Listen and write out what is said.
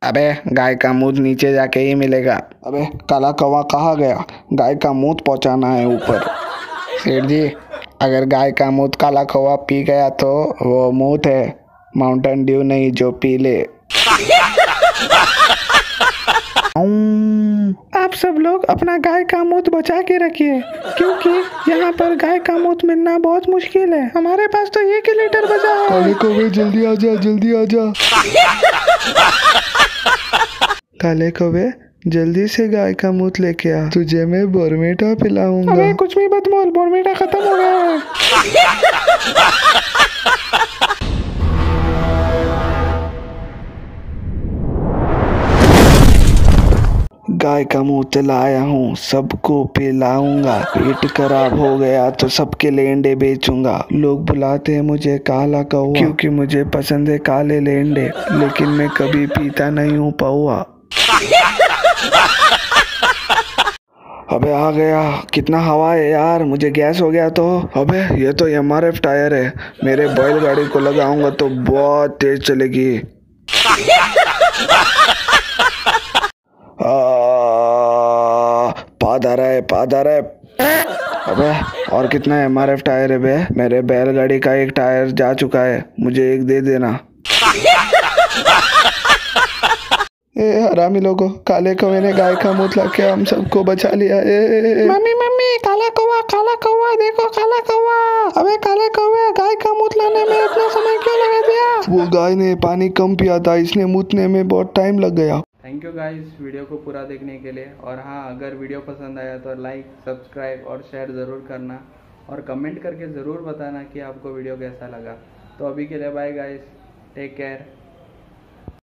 अबे गाय का मूत नीचे जाके ही मिलेगा। अबे काला कौवा कहाँ गया? गाय का मूत पहुंचाना है ऊपर। सेठ जी, अगर गाय का मूत काला कौवा पी गया तो वो मूत है, माउंटेन ड्यू नहीं जो पी ले। आप सब लोग अपना गाय का मूत बचा के रखिए, क्योंकि यहाँ पर गाय का मूत मिलना बहुत मुश्किल है। हमारे पास तो 1 लीटर बचा है। काले कौवे जल्दी आ जा, जल्दी आ जा। काले कौवे जल्दी से गाय का मूत लेके आ, तुझे मैं बोर्नवीटा पिलाऊंगा। अरे कुछ भी मत बोल, बोर्नवीटा खत्म हो गया है। गाय का मूत लाया हूँ, सबको पिलाऊंगा। पेट खराब हो गया तो सबके लेंडे बेचूंगा। लोग बुलाते हैं मुझे काला कौवा, क्योंकि मुझे पसंद है काले लेंडे, लेकिन मैं कभी पीता नहीं हूँ पौवा। अबे आ गया, कितना हवा है यार, मुझे गैस हो गया तो। अबे ये तो MRF टायर है, मेरे बैलगाड़ी को लगाऊंगा तो बहुत तेज चलेगी। पादर है। अबे और कितना MRF टायर है बे? मेरे बैलगाड़ी का एक टायर जा चुका है, मुझे एक दे देना। ए हरामी लोगो, काले कौवे ने गाय का मूत लाके हम सबको बचा लिया। मम्मी काला कौवा देखो, काला कौवा। अबे काले कौवे, गाय का मूत लाने में इतना समय क्यों लगा दिया? वो गाय ने पानी कम पिया था, इसलिए मूतने में बहुत टाइम लग गया। थैंक यू गाइस वीडियो को पूरा देखने के लिए। और हाँ, अगर वीडियो पसंद आया तो लाइक, सब्सक्राइब और शेयर ज़रूर करना, और कमेंट करके ज़रूर बताना कि आपको वीडियो कैसा लगा। तो अभी के लिए बाय गाइस, टेक केयर।